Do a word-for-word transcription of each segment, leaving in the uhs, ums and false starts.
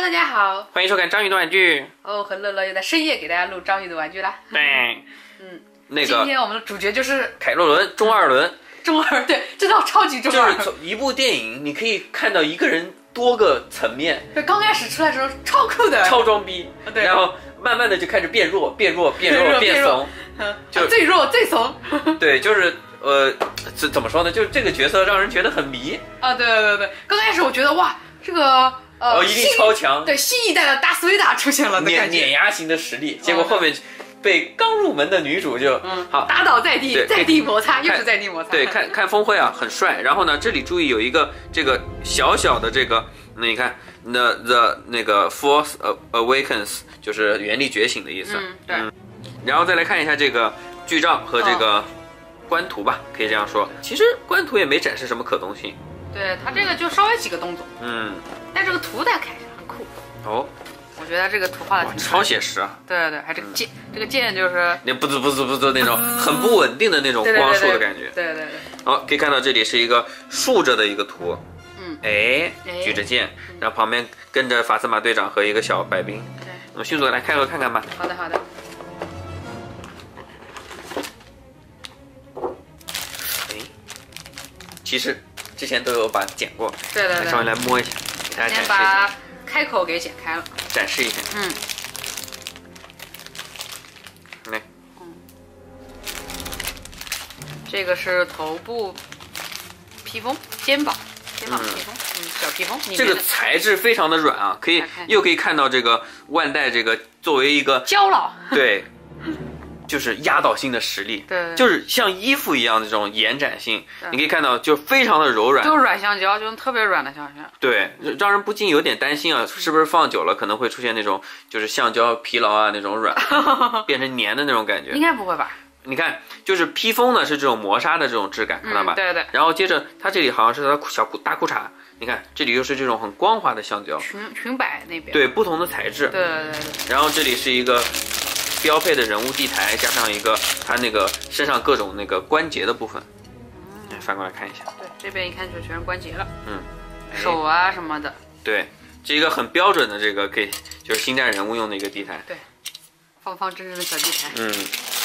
大家好， 欢迎收看章鱼的玩具。 哦，和乐乐又在深夜给大家录章鱼的玩具啦。 对， 嗯， 那个今天我们的主角就是凯洛伦中二轮， 中二，对，这套超级中二。 就是从一部电影，你可以看到一个人多个层面。 对，刚开始出来的时候超酷的， 超装逼， 对， 然后慢慢的就开始变弱，变弱，变弱，变怂， 就最弱最怂。 对，就是呃，怎怎么说呢？就是这个角色让人觉得很迷啊！对对对，刚开始我觉得哇，这个。呃， 哦，一定超强， 对，新一代的达斯维达出现了的感觉，碾压型的实力。结果后面被刚入门的女主就嗯好打倒在地，在地摩擦，又是在地摩擦。 对，看看峰辉啊，很帅。然后呢，这里注意有一个这个小小的这个，那你看，the the 那个 Force Awakens 就是原力觉醒的意思。 嗯，对。 嗯，然后再来看一下这个剧照和这个官图吧，可以这样说。其实官图也没展示什么可动性。 对他这个就稍微几个动作， 嗯， 但这个图大家看一下很酷哦， 我觉得这个图画的挺超写实啊。 对对对，还这个剑，嗯、这个剑就是那不滋不滋不滋那种很不稳定的那种光束的感觉。 对对对。 好，可以看到这里是一个竖着的一个图， 嗯， 哎，举着剑，然后旁边跟着法斯马队长和一个小白兵。 对， 我们迅速来开盒看看吧。 好的好的。 哎，其实。之前都有把剪过， 对对对， 稍微来摸一下，给大家展示一下。 先把开口给剪开了， 展示一下。 嗯， 来， 嗯，这个是头部披风，肩膀，肩膀披风，嗯，嗯小披风。 这个材质非常的软啊，可以又可以看到这个万代这个作为一个胶牢， 对。就是压倒性的实力， 对， 就是像衣服一样的这种延展性，你可以看到就非常的柔软， 就是软橡胶，就是特别软的橡胶， 对，让人不禁有点担心啊，是不是放久了可能会出现那种就是橡胶疲劳啊那种软，变成粘的那种感觉？ 应该不会吧？ 你看，就是披风呢是这种磨砂的这种质感，看到吧？ 嗯、对对。 然后接着它这里好像是它小裤大裤衩，你看这里又是这种很光滑的橡胶， 裙裙摆那边， 对，不同的材质， 对对对对。 然后这里是一个。标配的人物地台，加上一个它那个身上各种那个关节的部分，嗯，翻过来看一下。 对，这边一看就全是关节了。 嗯， 手啊什么的。 对，这一个很标准的这个给就是星战人物用的一个地台。 对，方方正正的小地台。 嗯。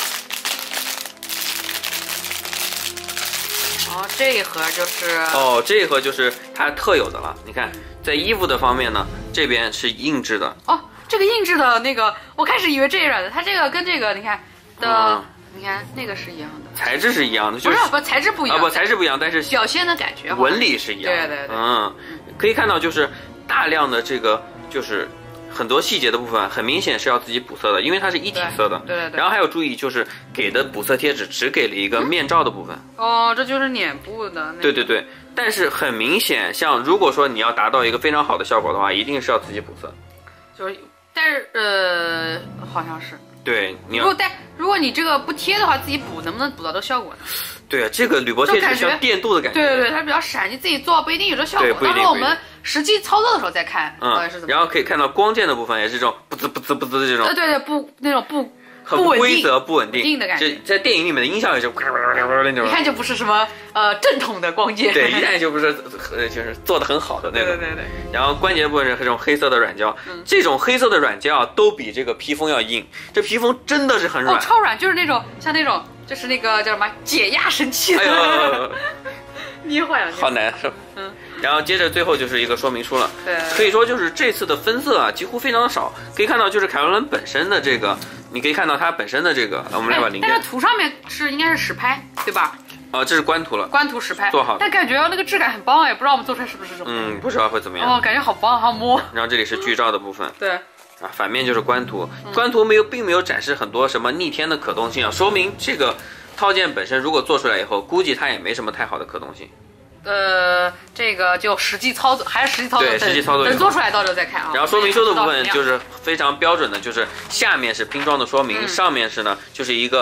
哦，这一盒就是。 哦，这一盒就是它特有的了。你看，在衣服的方面呢，这边是硬质的。 哦。这个硬质的那个，我开始以为这软的，它这个跟这个你看的，嗯、你看那个是一样的， 材质是一样的，就是不是不材质不一样， 啊不材质不一样，但是表现的感觉纹理是一样的， 对对对， 嗯，可以看到就是大量的这个就是很多细节的部分，很明显是要自己补色的，因为它是一体色的， 对对对。 然后还有注意就是给的补色贴纸只给了一个面罩的部分， 嗯、哦，这就是脸部的、那个， 对对对，但是很明显，像如果说你要达到一个非常好的效果的话，一定是要自己补色， 就是。但是呃，好像是对。你如果但如果你这个不贴的话，自己补能不能补到这个效果呢？ 对啊，这个铝箔贴纸像电镀的感觉。 对对对，它比较闪，你自己做不一定有这效果。到时候我们实际操作的时候再看， 嗯， 是怎么。 然后可以看到光剑的部分也是这种不滋不滋不滋的这种。 对对对，不那种不。 很不规则、不稳定， 定的感觉。 在电影里面的音效也是那种， 一看就不是什么呃正统的光剑。 对，一看就不是呃就是做的很好的那种。 对对对。 然后关节部分是这种黑色的软胶，嗯、这种黑色的软胶都比这个披风要硬。这披风真的是很软， 哦，超软，就是那种像那种就是那个叫什么解压神器。 哎呦， 捏坏了， 好难受。嗯。然后接着最后就是一个说明书了， 对， 可以说就是这次的分色啊几乎非常的少，可以看到就是凯罗伦本身的这个。你可以看到它本身的这个，我们来把零件。 但是图上面是应该是实拍，对吧？ 哦，这是官图了。 官图实拍做好的， 但感觉那个质感很棒哎，不知道我们做出来是不是这种。 嗯，不知道会怎么样。 哦，感觉好棒，好摸。 然后这里是剧照的部分。 对。 啊，反面就是官图，官图没有，并没有展示很多什么逆天的可动性啊，说明这个套件本身如果做出来以后，估计它也没什么太好的可动性。 呃，这个就实际操作，还是实际操作， 对，实际操作， 等做出来到时候再看啊。 然后说明书的部分就是非常标准的，就是下面是拼装的说明， 嗯、 上面是呢就是一个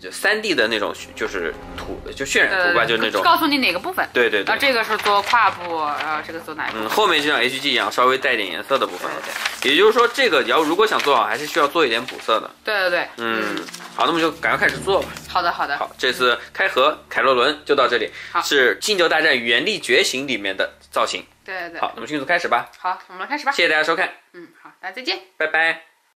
就三 D 的那种就是图就渲染图吧，就那种告诉你哪个部分。 对对对。 然后这个是做胯部，然后这个做哪一部分？ 嗯，后面就像 H G 一样，稍微带点颜色的部分。 对对。 也就是说，这个要如果想做好，还是需要做一点补色的。 对对对。 嗯，好，那我们就赶快开始做吧。 好的好的。 好，这次开盒凯洛伦就到这里。 好， 是《星球大战：原力觉醒》里面的造型。 对对对。 好，那么迅速开始吧。 好，我们开始吧。 谢谢大家收看。 嗯，好，大家再见， 拜拜。